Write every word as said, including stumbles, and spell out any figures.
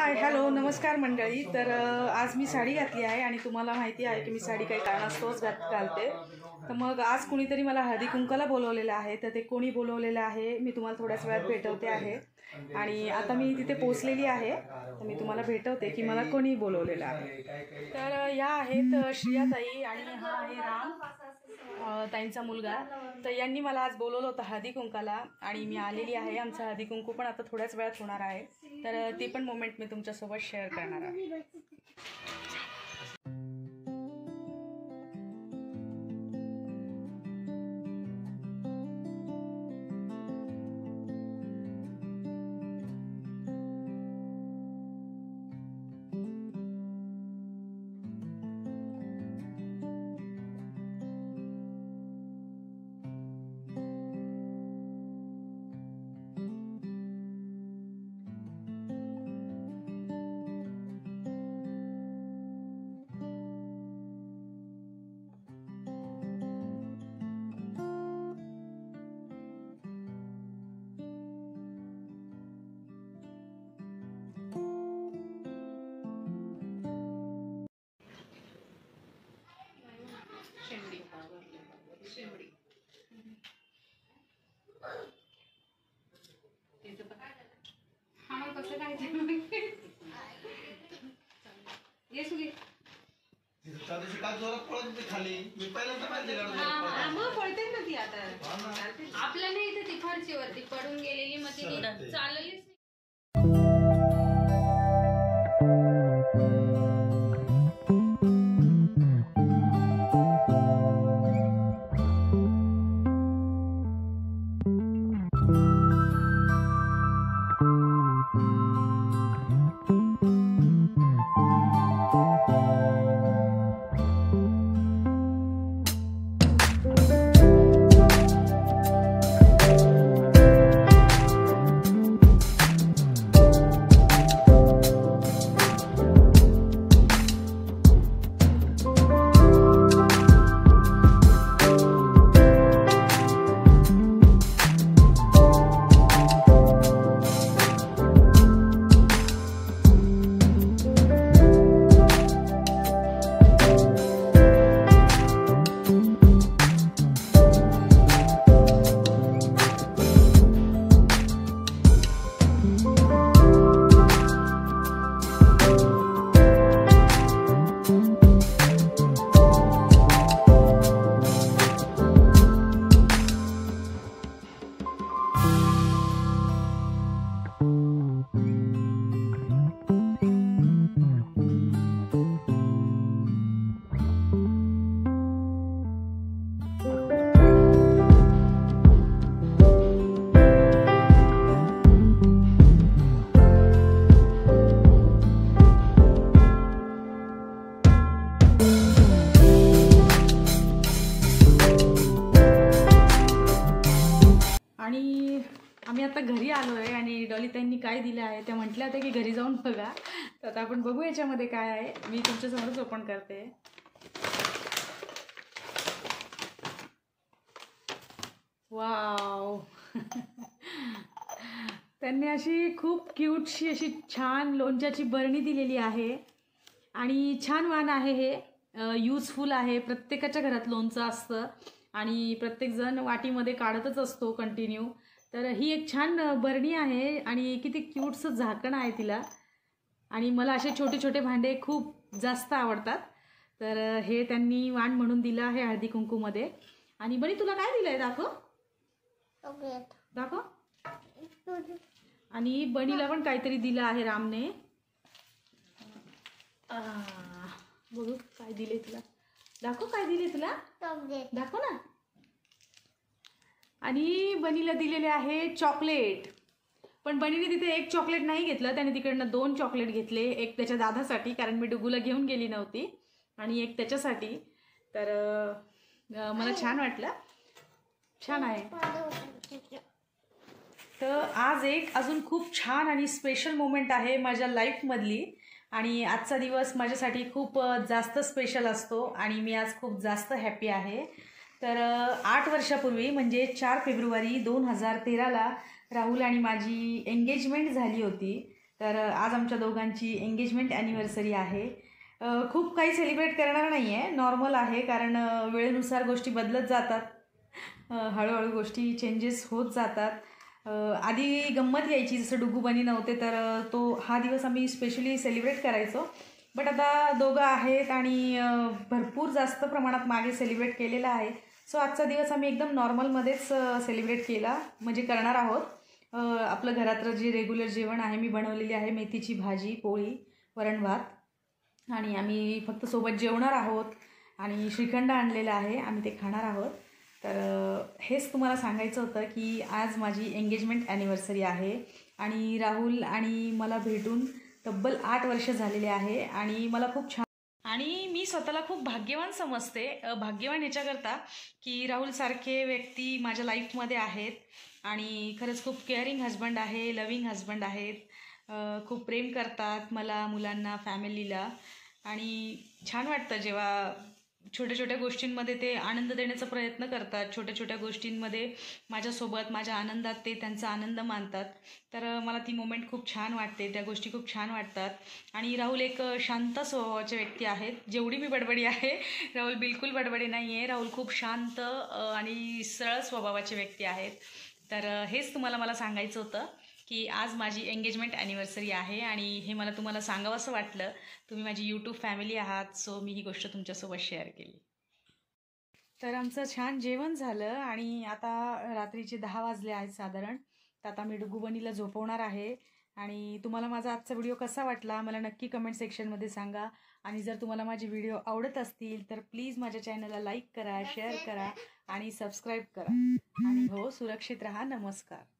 Hi hello नमस्कार मंडळी। तर आज मी साडी घातली आहे आणि तुम्हाला माहिती आहे की मी साडी काही कारणास्तवच घात घालते। तर मग आज कुणीतरी मला हळदी कुंकाला बोलवलेलं आहे, तर ते कोणी बोलवलेलं आहे मी तुम्हाला थोड्याच वेळात भेटवते आहे। आणि आता मी तिथे पोहोचलेली आहे, तर मी तुम्हाला भेटवते की मला कोणी बोलवलेलं आहे। तर या आहेत श्रियाताई आणि हा आहे राम, ताईंचा मुलगा। तर यांनी मला आज बोलवलं होतं हळदी कुंकाला आणि मी आलेली आहे। आमचं हळदी कुंकू पण आता थोड्याच वेळात होणार आहे, तर ती पण मोमेंट मी तुमच्यासोबत शेअर करणार आहे। शिमडी शिमडी हा मग कसं काय येसू घे त्यादिवशी काय जोरात पळत होती खाली, मी पहिल्यांदा पाहिजे हा मग पळते ना ती। आता आपल्या नाही इथे ती फरशीवरती पडून गेलेली, मग ती चाललीच नाही। आणि आम्ही आता घरी आलो आहे आणि डॉलीताईंनी काय दिलं आहे त्या म्हटल्या होत्या की घरी जाऊन बघा। तर आता आपण बघू याच्यामध्ये काय आहे। मी तुमच्यासमोरच ओपन करते। वाव त्यांनी अशी खूप क्यूटशी अशी छान लोणच्याची बरणी दिलेली आहे आणि छान वाण आहे हे, यूजफुल आहे। प्रत्येकाच्या घरात लोणचं असतं आणि प्रत्येकजण वाटीमध्ये काढतच असतो कंटिन्यू। तर ही एक छान बरणी आहे आणि किती क्यूटचं झाकण आहे तिला, आणि मला असे छोटे छोटे भांडे खूप जास्त आवडतात। तर हे त्यांनी वाण म्हणून दिलं आहे हळदी कुंकूमध्ये। आणि बनी तुला काय दिलं आहे दाखव दाखव। आणि बनीला पण काहीतरी दिलं आहे रामने, बघू काय दिले तुला, दाखव काय दिले तुला, दाखव ना। आणि बनीला दिलेले आहे चॉकलेट, पण बनीने तिथे एक चॉकलेट नाही घेतलं, त्याने तिकडनं दोन चॉकलेट घेतले। एक त्याच्या दादासाठी, कारण मी डुगूला घेऊन गेली नव्हती, आणि एक त्याच्यासाठी। तर मला छान वाटलं, छान आहे। तर आज एक अजून खूप छान आणि स्पेशल मोमेंट आहे माझ्या लाईफमधली, आणि आजचा दिवस माझ्यासाठी खूप जास्त स्पेशल असतो आणि मी आज खूप जास्त हॅपी आहे। तर आठ वर्षापूर्वी म्हणजे चार फेब्रुवारी दोन हजार तेराला राहुल आणि माझी एंगेजमेंट झाली होती। तर आज आमच्या दोघांची एंगेजमेंट ॲनिव्हर्सरी आहे. खूप काही सेलिब्रेट करणार नाही आहे, नॉर्मल आहे, कारण वेळेनुसार गोष्टी बदलत जातात. हळूहळू गोष्टी चेंजेस होत जातात. आधी गंमत यायची, जसं डुगूबनी नव्हते तर तो हा दिवस आम्ही स्पेशली सेलिब्रेट करायचो. बट आता दोघं आहेत आणि भरपूर जास्त प्रमाणात मागे सेलिब्रेट केलेलं आहे. सो आजचा दिवस आम्ही एकदम नॉर्मलमध्येच सेलिब्रेट केला, म्हणजे करणार आहोत. आपलं घरातलं जे रेग्युलर जेवण आहे मी बनवलेली आहे, मेथीची भाजी, पोळी, वरण भात, आणि आम्ही फक्त सोबत जेवणार आहोत. आणि श्रीखंड आणलेलं आहे, आम्ही ते खाणार आहोत. तर हेच तुम्हाला सांगायचं होतं की आज माझी एंगेजमेंट ॲनिव्हर्सरी आहे आणि राहुल आणि मला भेटून तब्बल आठ वर्ष झालेले आहे आणि मला खूप छान, आणि मी स्वतःला खूप भाग्यवान समजते. भाग्यवान ह्याच्याकरता की राहुलसारखे व्यक्ती माझ्या लाईफमध्ये आहेत आणि खरंच खूप केअरिंग हजबंड आहे, लविंग हजबंड आहेत. खूप प्रेम करतात मला, मुलांना, फॅमिलीला, आणि छान वाटतं जेव्हा छोट्या छोट्या गोष्टींमध्ये ते आनंद देण्याचा प्रयत्न करतात. छोट्या छोट्या गोष्टींमध्ये माझ्यासोबत, माझ्या आनंदात ते त्यांचा आनंद मानतात. तर मला ती मोमेंट खूप छान वाटते, त्या गोष्टी खूप छान वाटतात. आणि राहुल एक शांत स्वभावाचे व्यक्ती आहेत. जेवढी मी बडबडी आहे, राहुल बिलकुल बडबडी नाही आहे. राहुल खूप शांत आणि सरळ स्वभावाचे व्यक्ती आहेत. तर हेच तुम्हाला मला सांगायचं होतं की आज माझी एंगेजमेंट ॲनिव्हर्सरी आहे आणि हे मला तुम्हाला सांगावं असं वाटलं. तुम्ही माझी यूट्यूब फॅमिली आहात, सो मी ही गोष्ट तुमच्यासोबत शेअर केली. तर आमचं छान जेवण झालं आणि आता रात्रीचे दहा वाजले आहेत साधारण. तर आता मी डुगूबनीला झोपवणार आहे. आणि तुम्हाला माझा आजचा व्हिडिओ कसा वाटला मला नक्की कमेंट सेक्शनमध्ये सांगा. आणि जर तुम्हाला माझे व्हिडिओ आवडत असतील तर प्लीज माझ्या चॅनलला लाईक करा, शेअर करा आणि सबस्क्राईब करा. आणि हो, सुरक्षित राहा. नमस्कार.